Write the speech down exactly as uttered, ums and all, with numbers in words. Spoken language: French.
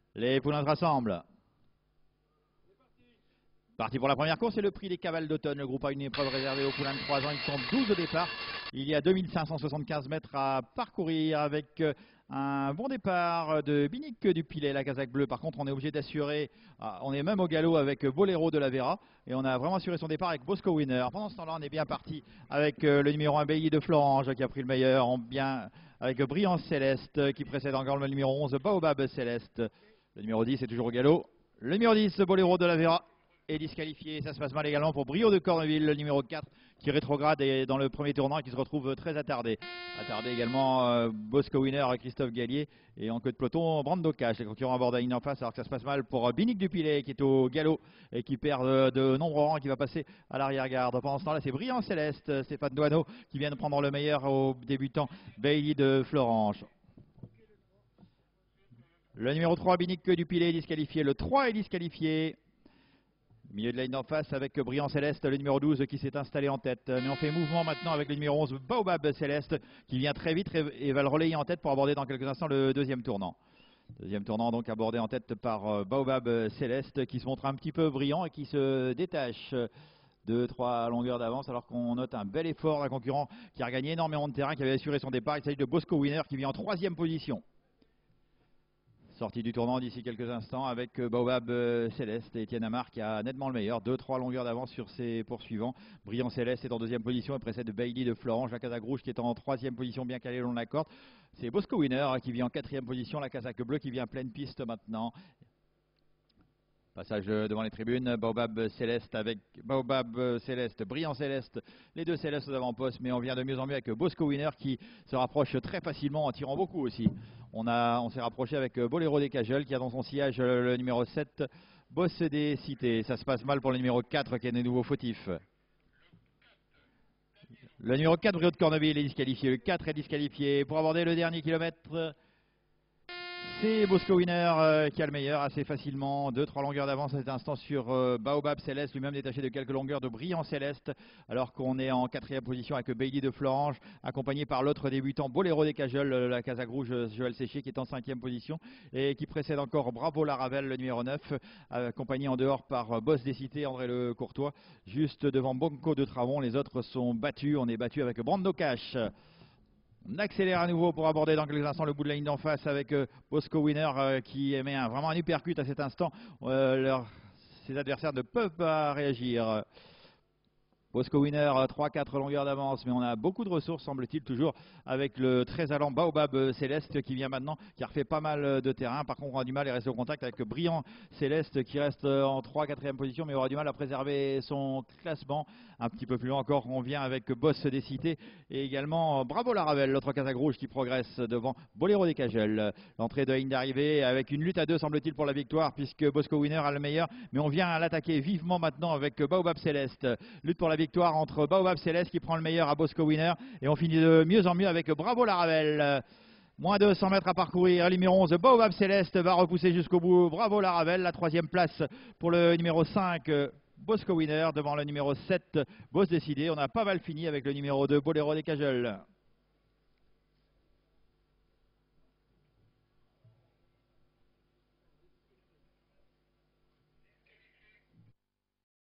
Les poulains se rassemblent. Parti pour la première course, c'est le prix des cavales d'automne. Le groupe a une épreuve réservée aux poulains de trois ans. Ils sont douze au départ. Il y a deux mille cinq cent soixante-quinze mètres à parcourir avec un bon départ de Binic du Pilet, la casaque bleue. Par contre, on est obligé d'assurer, on est même au galop avec Bolero de la Vera. Et on a vraiment assuré son départ avec Bosco Winner. Pendant ce temps-là, on est bien parti avec le numéro un Bailly de Florange qui a pris le meilleur. On bien avec Brillant Céleste qui précède encore le numéro onze Baobab Céleste. Le numéro dix est toujours au galop. Le numéro dix Bolero de la Vera est disqualifié. Ça se passe mal également pour Brio de Corneville, le numéro quatre, qui rétrograde et dans le premier tournant et qui se retrouve très attardé. Attardé également euh, Bosco Winner, Christophe Gallier, et en queue de peloton, Brando Cash. Les concurrents abordent à ligne en face, alors que ça se passe mal pour Binic Dupilet, qui est au galop et qui perd de, de nombreux rangs, qui va passer à l'arrière-garde. Pendant ce temps-là, c'est Brillant Céleste, Stéphane Douaneau, qui vient de prendre le meilleur au débutant Bailly de Florange. Le numéro trois, Binic Dupilet, est disqualifié. Le trois est disqualifié. Milieu de la ligne d'en face avec Brillant Céleste, le numéro douze qui s'est installé en tête. Mais on fait mouvement maintenant avec le numéro onze Baobab Céleste qui vient très vite et va le relayer en tête pour aborder dans quelques instants le deuxième tournant. Deuxième tournant donc abordé en tête par Baobab Céleste qui se montre un petit peu brillant et qui se détache de trois longueurs d'avance alors qu'on note un bel effort d'un concurrent qui a regagné énormément de terrain, qui avait assuré son départ. Il s'agit de Bosco Winner qui vient en troisième position. Sortie du tournant d'ici quelques instants avec Baobab Céleste et Étienne Amar qui a nettement le meilleur. deux trois longueurs d'avance sur ses poursuivants. Brillant Céleste est en deuxième position et précède Bailly de Florange. La casaque rouge qui est en troisième position bien calée le long de la corde. C'est Bosco Winner qui vient en quatrième position. La casaque bleue qui vient pleine piste maintenant. Passage devant les tribunes, Baobab Céleste avec Baobab Céleste, Brillant Céleste, les deux Célestes aux avant-postes, mais on vient de mieux en mieux avec Bosco Winner qui se rapproche très facilement en tirant beaucoup aussi. On, a, on s'est rapproché avec Bolero des Cajoles qui a dans son sillage le numéro sept, Boss des Cités. Ça se passe mal pour le numéro quatre qui est de nouveau fautif. Le numéro quatre, Brio de Corneville, est disqualifié. Le quatre est disqualifié. Pour aborder le dernier kilomètre, c'est Bosco Winner euh, qui a le meilleur assez facilement. deux trois longueurs d'avance à cet instant sur euh, Baobab Céleste, lui-même détaché de quelques longueurs de Brillant Céleste, alors qu'on est en quatrième position avec Bailly de Florange, accompagné par l'autre débutant Bolero des Cajoles, la casaque rouge Joël Séchier qui est en cinquième position et qui précède encore Bravo Laravel, le numéro neuf, accompagné en dehors par Boss des Cités, André Le Courtois, juste devant Bonco de Travon. Les autres sont battus, on est battu avec Brando Cash. On accélère à nouveau pour aborder dans quelques instants le bout de la ligne d'en face avec euh, Bosco Winner euh, qui émet un, vraiment un uppercut à cet instant. Euh, leur, ses adversaires ne peuvent pas réagir. Bosco Winner, trois quatre longueurs d'avance, mais on a beaucoup de ressources, semble-t-il, toujours avec le très allant Baobab Céleste qui vient maintenant, qui a refait pas mal de terrain. Par contre, on a du mal à rester au contact avec Brillant Céleste qui reste en trois quatrième position, mais aura du mal à préserver son classement. Un petit peu plus loin encore, on vient avec Boss des Cités et également Bravo Laravel, l'autre casaque rouge qui progresse devant Bolero des Cajoles. L'entrée de ligne d'arrivée avec une lutte à deux, semble-t-il, pour la victoire, puisque Bosco Winner a le meilleur, mais on vient à l'attaquer vivement maintenant avec Baobab Céleste. Lutte pour la victoire entre Baobab Céleste qui prend le meilleur à Bosco Winner et on finit de mieux en mieux avec Bravo Laravel. Moins de cent mètres à parcourir. Le numéro onze Baobab Céleste va repousser jusqu'au bout. Bravo Laravel. La troisième place pour le numéro cinq Bosco Winner devant le numéro sept Boss Décidé. On a pas mal fini avec le numéro deux Bolero des Cajoles.